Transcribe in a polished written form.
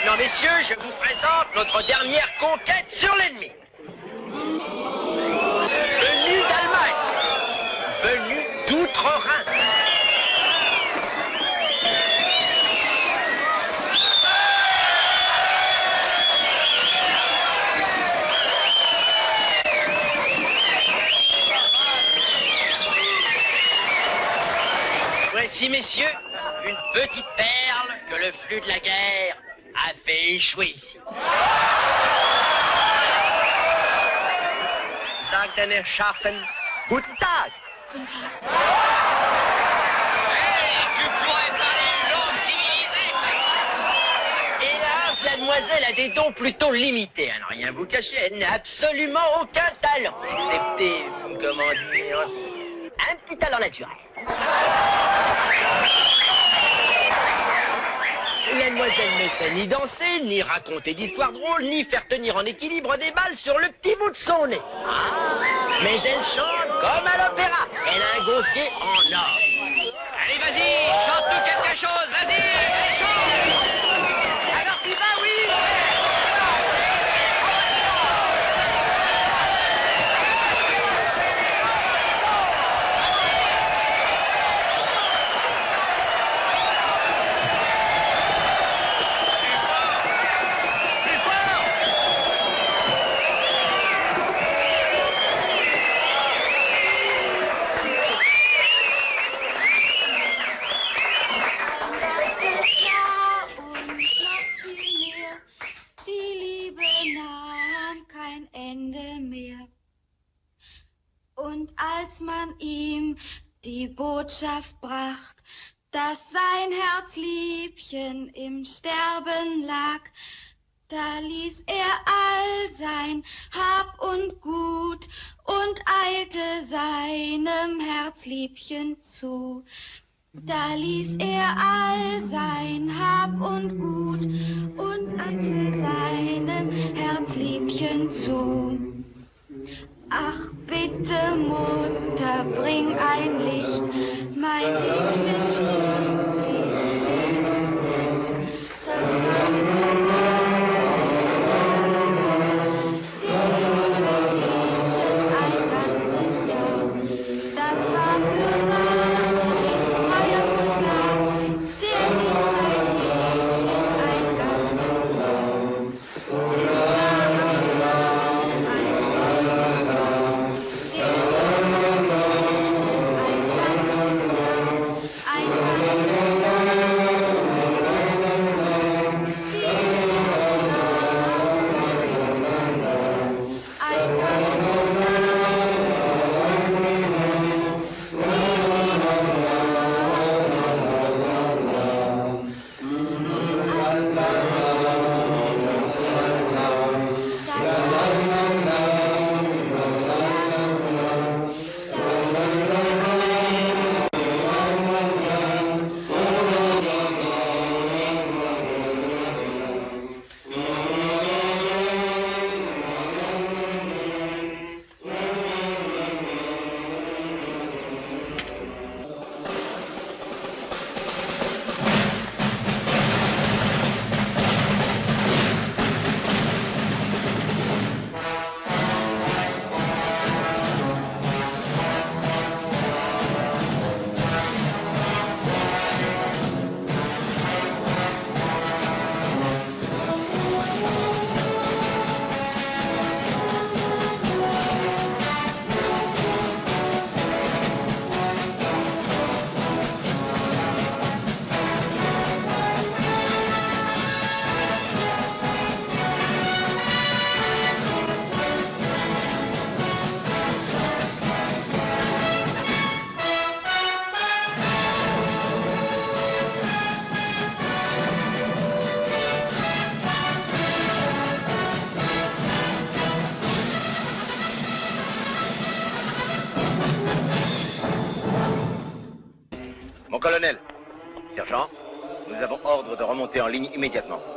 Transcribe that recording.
maintenant, messieurs, je vous présente notre dernière conquête sur l'ennemi. Venu d'Allemagne, venu d'outre-Rhin. Voici, messieurs, une petite perle que le flux de la guerre a fait échouer ici. Sagt deine Schaffen, guten Tag. Guten Tag. Hey, tu pourrais parler une langue civilisée. Hélas, la demoiselle a des dons plutôt limités. À ne rien vous cacher, elle n'a absolument aucun talent, excepté, comment dire, un petit talent naturel. La demoiselle ne sait ni danser, ni raconter d'histoires drôles, ni faire tenir en équilibre des balles sur le petit bout de son nez. Ah, mais elle chante comme à l'opéra. Elle a un gosier en or. Allez, vas-y, chante-nous quelque chose, vas-y, chante. Alors tu vas, oui. Und als man ihm die Botschaft bracht, dass sein Herzliebchen im Sterben lag, da ließ er all sein Hab und Gut und eilte seinem Herzliebchen zu. Da ließ er all sein Hab und Gut und eilte seinem Herzliebchen zu. Ach bitte, Mutter, bring ein Licht, mein Liebchen stirbt, ich seh es nicht. Das war für mein Mädchen ein ganzes Jahr. Das war für ein treuer Husar, der liebt sein Mädchen ein ganzes Jahr. Es war ein treuer Husar, der liebt sein Mädchen ein ganzes Jahr, ein ganzes Jahr. Mon colonel, sergent, nous avons ordre de remonter en ligne immédiatement.